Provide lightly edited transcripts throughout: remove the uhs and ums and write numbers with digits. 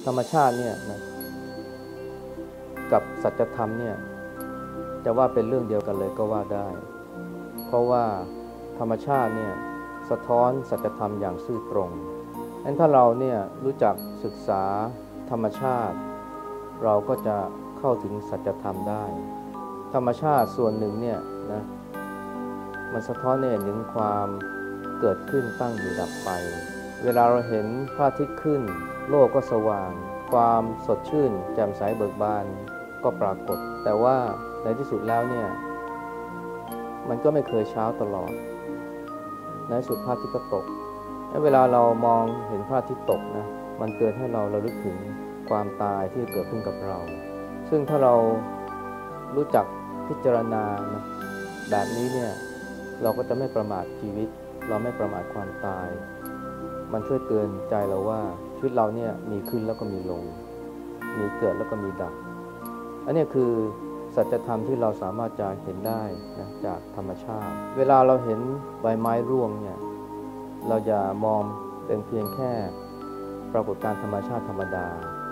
ธรรมชาติเนี่ยนะกับสัจธรรมเนี่ยจะว่าเป็นเรื่องเดียวกันเลยก็ว่าได้เพราะว่าธรรมชาติเนี่ยสะท้อนสัจธรรมอย่างซื่อตรงงั้นถ้าเราเนี่ยรู้จักศึกษาธรรมชาติเราก็จะเข้าถึงสัจธรรมได้ธรรมชาติส่วนหนึ่งเนี่ยนะมันสะท้อนให้เห็นถึงความเกิดขึ้นตั้งอยู่ดับไปเวลาเราเห็นพระอาทิตย์ขึ้นโลกก็สว่างความสดชื่นแจ่มใสเบิกบานก็ปรากฏแต่ว่าในที่สุดแล้วเนี่ยมันก็ไม่เคยเช้าตลอดในสุดพระอาทิตย์ก็ตกเวลาเรามองเห็นพระอาทิตย์ตกนะมันเตือนให้เราระลึกถึงความตายที่เกิดขึ้นกับเราซึ่งถ้าเรารู้จักพิจารณานะแบบนี้เนี่ยเราก็จะไม่ประมาทชีวิตเราไม่ประมาทความตายมันช่วยเตือนใจเราว่าชีวิตเราเนี่ยมีขึ้นแล้วก็มีลงมีเกิดแล้วก็มีดับอันนี้คือสัจธรรมที่เราสามารถจะเห็นได้นะจากธรรมชาติเวลาเราเห็นใบไม้ร่วงเนี่ยเราอย่ามองเป็นเพียงแค่ปรากฏการณ์ธรรมชาติธรรมดา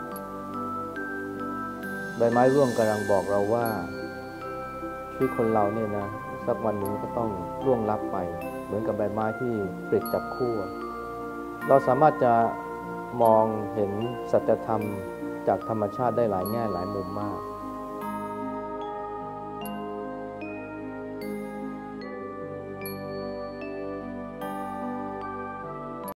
ใบไม้ร่วงกำลังบอกเราว่าชีวิตคนเราเนี่ยนะสักวันหนึ่งก็ต้องร่วงลับไปเหมือนกับใบไม้ที่ปลิดจากขั้วเราสามารถจะมองเห็นสัจธรรมจากธรรมชาติได้หลายแง่หลายมุมมาก